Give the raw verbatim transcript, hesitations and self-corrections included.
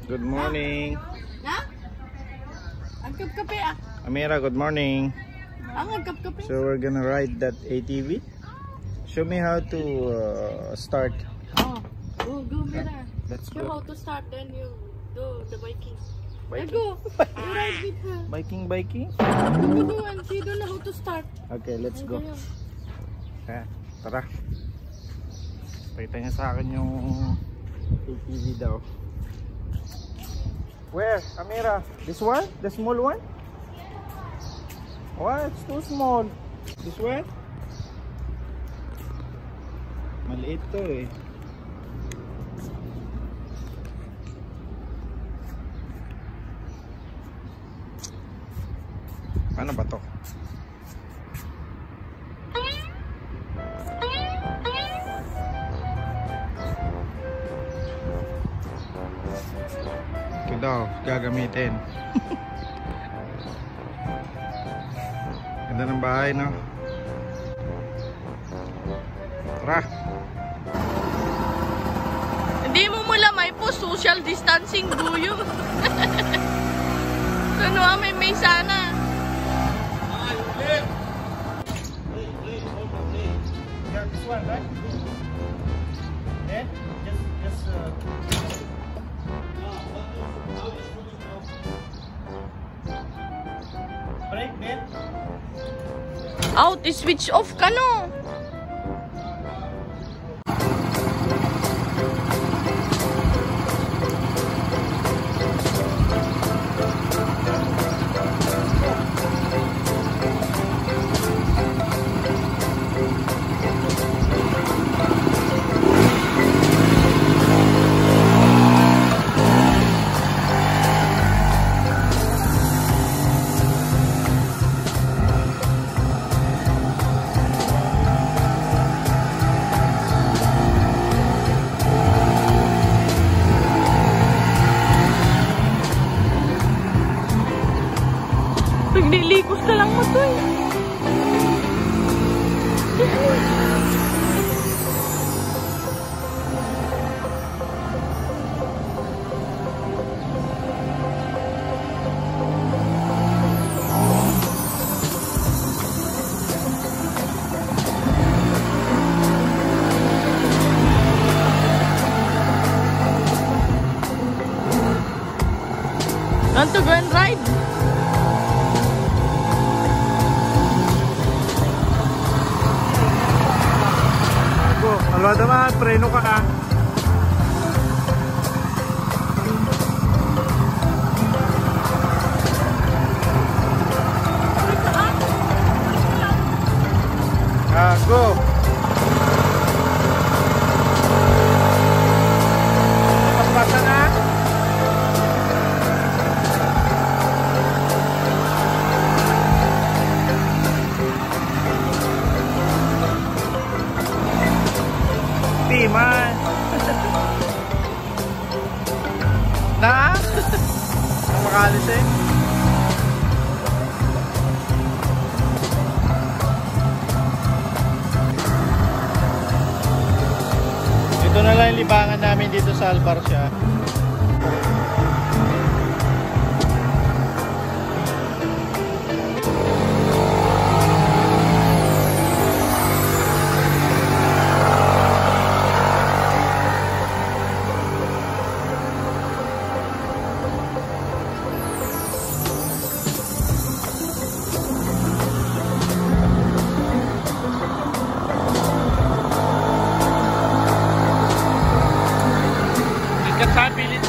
Good morning. Na? Ang kapkape ah. Amira, good morning. Ang kapkape. So we're gonna ride that A T V. Show me how to uh, start. Oh, go, go, Mira. Let's Show go. how to start, then you do the biking. Biking? Go. You ride with her. Biking, biking. You do and she don't know how to start. Okay, let's go. Ayun. Eh, tara. Pakita niya sa akin yung A T V daw. Where, Amira? This one? The small one? What? It's too small. This one? Maliit to eh. Ano ba to? Ito daw, gagamitin. Ganda ng bahay, no? Tara! Hindi mo mula may po social distancing buyo. Kuno may may sana. Yeah, this one, right? Yeah? Just, just, uh... break, man. Out, switch off ka no. Naglilikos ka lang mo to eh. Want to go and ride? Alwa naman, preno ka ka. Ah, go. Paspasa na. Man. Na? Ang makalis eh. Ito na lang yung libangan namin dito sa Albarcia. Sabi